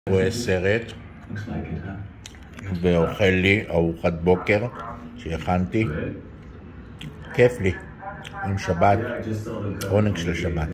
רואה סרט ואוכל לי ארוחת בוקר שהכנתי. כיף לי, עם שבת, עונג של שבת.